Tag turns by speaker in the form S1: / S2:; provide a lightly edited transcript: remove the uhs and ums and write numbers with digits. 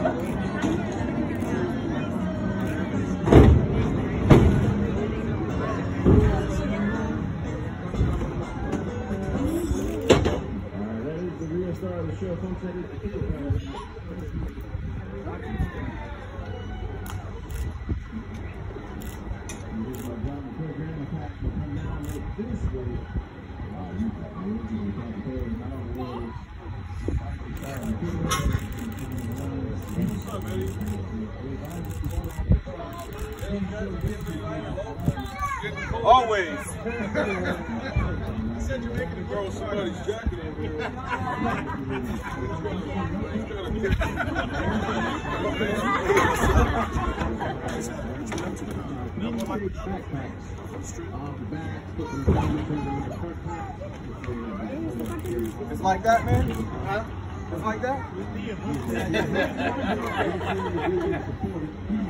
S1: Always. Said you're making to throw somebody's jacket over there. It's like that, man? Huh? It's like that?